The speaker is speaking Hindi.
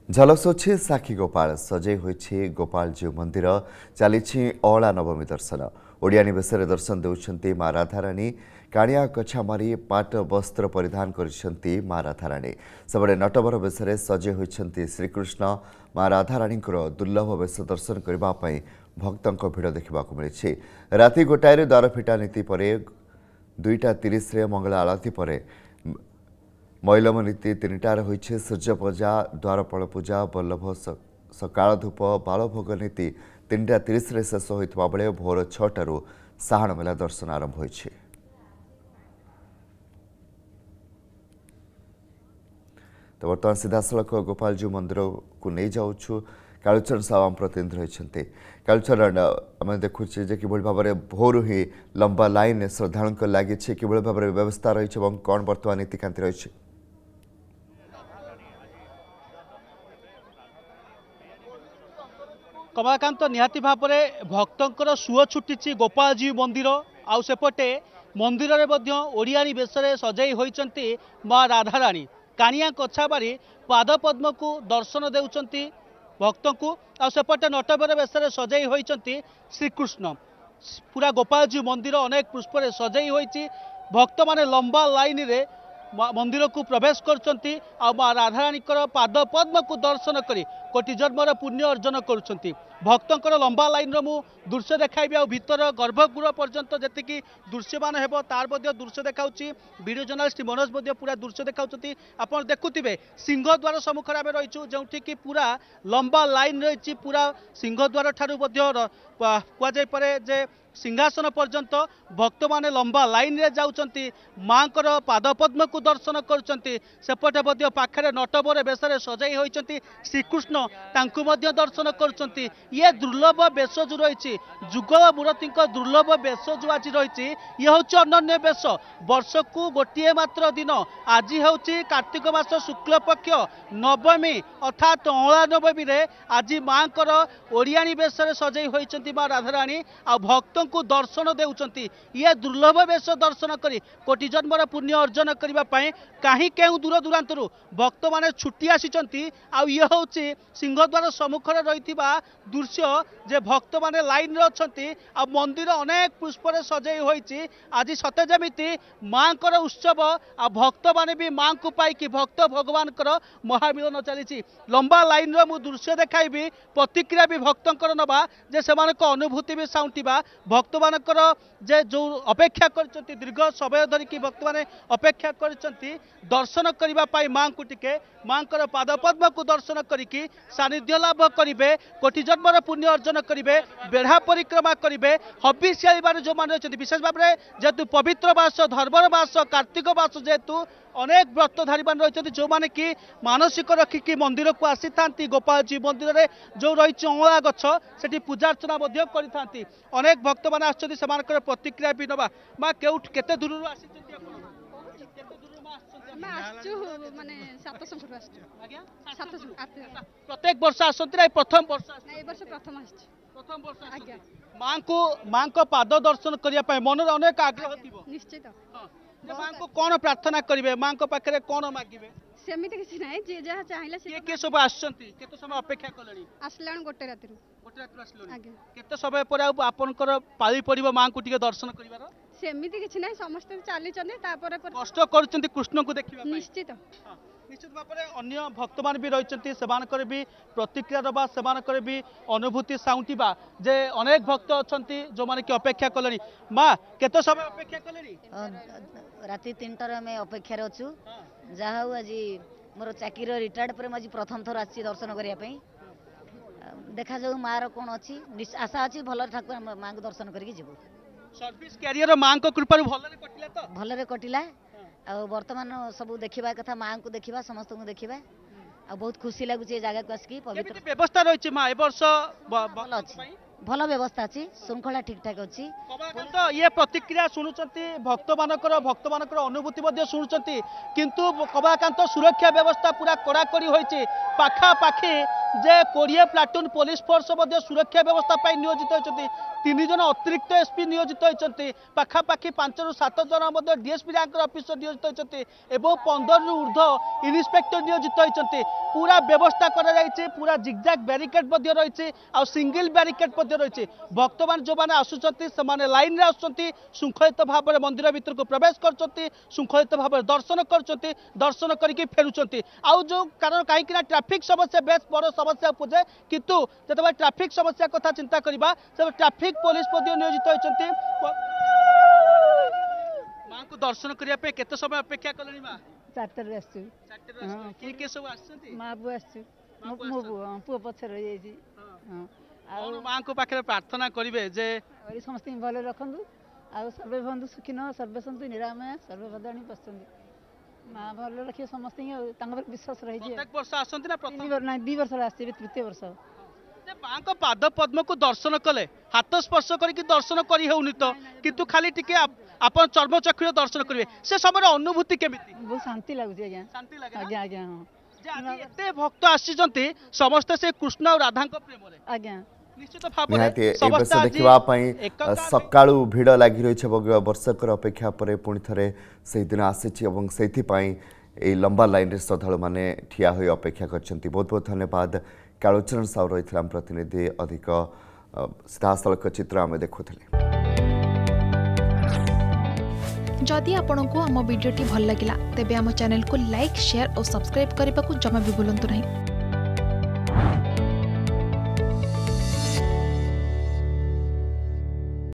झलसुछि साखी गोपाल सजै होइछि गोपाल जीव मंदिर चली अला नवमी दर्शन ओडियानी बेशरे दर्शन देउछन्ति माँ राधाराणी काणिया कछा मारी पाट वस्त्र परिधान करिसन्ति माँ राधाराणी सबरे नटवर बेशरे सजै होइछन्ति श्रीकृष्ण माँ राधाराणी दुर्लभ बेश दर्शन करबा पई भक्तंक भिड़ देखिबाकु मिलिछि। राति गोटाए द्वार फिटा नीति परे 2:30 रे मंगल आरती परे मैलम नीति 3टार होइछे सूर्य पूजा द्वारपाल पूजा बल्लभ सकाळ धूप बालभोग नीति 3:30 रे शेष होइतबा बेले भोर 6टारू साहाण मेला दर्शन आरंभ होइछे। तो बर्तमान सीधासलख गोपालजी मंदिर को नहीं जाऊँ कालुचरण साहब आम प्रतिनिधि रही कालुचरण आम देखुचे जे कि भाव में भोर ही लंबा लाइन श्रद्धालु लगी कि भाव में व्यवस्था रही कौन बर्तमान नीतिकांति रही। कमलाकांत निहाती भाव में भक्तर सुओ छुटी गोपालजी मंदिर आउ सेपटे मंदिर में ओडियानी बेशरे सजाई होती माँ राधाराणी काणिया कछाबारी पाद पद्म को दर्शन देउछंती भक्त को आसेपटे नटबर बेशरे सजाई होती श्रीकृष्ण पूरा गोपालजी मंदिर अनेक पुष्पर सजाई होती भक्त माने लंबा लाइन रे मंदिर को प्रवेश करछंती आ माँ राधाराणी पाद पद्म को दर्शन करी कोटि जन्मर पुण्य अर्जन करुछंती भक्तंकर लंबा लाइन रो मु दृश्य देखाइबी आ भीतर गर्भगृह पर्यंत जेतिकी दृश्यमान हेबो तार मध्ये दृश्य देखाउची वीडियो जर्नलिस्ट मनोज मध्ये पूरा दृश्य देखाउछंती आपण देखुथिबे सिंहद्वार सम्मुखरे आमे रहिछु जेउठी की पूरा लंबा लाइन रहिछि पूरा सिंहद्वार ठारू मध्ये कुआ जाय पारे जे सिंहासन पर्यंत भक्त माने लंबा लाइन रे जाउछंती मांकर पाद पद्म को दर्शन करछंती सेपटे मध्ये पाखरे नटबर बेशरे सजाई होइछंती श्रीकृष्ण तांकु मध्ये दर्शन करछंती ये दुर्लभ बेश जो रही जुगल मूर्ति दुर्लभ बेश जो आज रही ये हूँ अनन्य बेश वर्ष को गोटे मात्र दिन आज हूँ कार्तिक मास शुक्ल पक्ष नवमी अर्थात अला नवमी रे आज माँ ओडियानी बेश सजाई होती माँ राधाराणी आ भक्त को दर्शन देउछंती ये दुर्लभ बेश दर्शन करी कोटि जन्मर पुण्य अर्जन करने कहीं केउ दूर दूरांतरू भक्त माने छुट्टी आसी ये हूँ सिंहद्वार सम्मुखर रही दृश्य जे भक्त माने लाइन रे अछंती आ मंदिर अनेक पुष्पर सजाई होईची आज सते जमिति मां कर उत्सव आ भक्त माने भी मां को पाई भक्त भगवान कर महामिलन चली लंबा लाइन रो मु दृश्य देखाइबी प्रतिक्रिया भी भक्तंकर नबा जे सेमानक अनुभूति भी साउंटिबा भक्त मानकर जे जो अपेक्षा करचंती दीर्घ समय धरिकी भक्त माने अपेक्षा करचंती दर्शन करबा पाई मां को टिके मांकर पाद पद्म को दर्शन करिकी सानिध्य लाभ करिवे कोटि जन्मर पुण्य अर्जन करिवे बेढ़ा परिक्रमा करिवे हबिष्याली मान जो मान रही विशेष भाव में जेहेतु पवित्र मास धर्मर मास कार्तिक मास जेहेतु अनेक व्रतधारी मान रही जो मैंने कि मानसिक रखिकी मंदिर को आसी था गोपालजी मंदिर में जो रही अँला गछ से पूजा अर्चना करती अनेक भक्त मैंने आसर प्रतिक्रिया भी नवा माँ केते दूर आसी प्रत्येक वर्ष आसती प्रथम वर्ष प्रथम वर्ष माँ को पाद दर्शन करने मन अनेक आग्रह निश्चित माँ को कौन प्रार्थना करेंगे माँ को पाखे कौन मागे सेमिति किसी नहीं जे जहाँ चाहिए से के सब आछंती केते समय अपेक्षा कलनी आसलाण गोटे रात आसलनी आगे केते समय पर आपनकर पाली पड़िबो मां को टिके दर्शन करिवार सेमिति किसी नहीं समस्त चली चने तापर कष्ट करचंती कृष्ण को देखिबा निश्चित निश्चित भाव में अन्य भक्त मान भी रही से भी प्रतिक्रिया दबा से भी अनुभूति साउंटिबा जे अनेक भक्त अच्छा जो मैंने कि अपेक्षा कले माँ केते समय अपेक्षा कले राति 3टार आम अपेक्षार अच्छु जहा आज मोर चाकरी रिटायर्ड पर आज प्रथम थर आसी दर्शन करने देखा जाऊ माँ कौन अच्छी आशा अच्छी भल ठाकुर माँ को दर्शन करके जीवु सर्विस कैरियर माँ को कृपा भल कटिला वर्तमान सब देखा कथा माँ को देखा समस्त को देखा बहुत खुशी लगुच जगह को आसिक पवित्र व्यवस्था रही माँ वर्ष भल अच्छी भल व्यवस्था अच्छी श्रृंखला ठीक ठाक अच्छी तो ये प्रतिक्रिया शुणुंट भक्त मानकर अनुभूति शुणुंट किंतु कमलाकांत सुरक्षा व्यवस्था पूरा कड़ाकड़ी होती पाखापाखि जे 20 प्लाटून पुलिस फोर्स सुरक्षा व्यवस्था नियोजित होती 3 जन अतिरिक्त एसपी नियोजित होती पाखापाखि 5 ରୁ 7 जन डीएसपी रैंक अफिसर नियोजित होती 15 ରୁ ऊर्ध्व इन्स्पेक्टर नियोजित होती पूरा व्यवस्था कर पूरा जिगजाग बैरिकेड रही आ सिंगल बैरिकेड रही भक्त मान जो मैंने आसुच्च से लाइन आसुच्च श्रृंखलित भाव में मंदिर भीतर को प्रवेश कर श्रृंखलित भाव दर्शन दर्शन करके फेरुंट आउ जो कारण कहीं ट्रैफिक समस्या बेस बड़ समस्या उपजे किंतु जो ट्रैफिक समस्या कथा चिंता करवा से ट्रैफिक पुलिस नियोजित होती माँ को दर्शन करने केते समय अपेक्षा कले माँ 4टार आसु किए सब आसुच्च माँ बु आसु पुओ पछर माँ को पाखे प्रार्थना करेंगे जे समस्त भले रखु आउ सर्वे बंधु सुखिन सर्वे सन्तु निरामय सर्वे भद्राणी पश्यन्ति माँ भले रखिए समस्त विश्वास रही प्रत्येक वर्ष आसती ना प्रथम 2 वर्ष आसती तृतीय वर्ष माँ को पाद पद्म को दर्शन कले हाथ स्पर्श करके दर्शन करी होउनी तो किंतु खाली टिके आपण चर्मचक्षुर दर्शन करेंगे से समय अनुभूति केमिति बहुत शांति लगुच आज्ञा शांति लगे आज्ञा आज्ञा हाँ एते भक्त आसी समस्ते से कृष्ण और राधा प्रेम आज्ञा निश्चित भाव निहाती ए वर्ष देखा सकाळु भिड़ लगी रही वर्षकर अपेक्षा पर पुणी थे से दिन आसी से लंबा लाइन रे श्रद्धालु माने ठिया होई अपेक्षा करछंती बहुत बहुत धन्यवाद कालोचरण साहु रही प्रतिनिधि अधिक सीधासलख चित्र आम देखुले जदि आपंक आम भिडी भल लगा तेब आम चैनल को लाइक शेयर और सब्सक्राइब करने को जमा भी भूलु नहीं।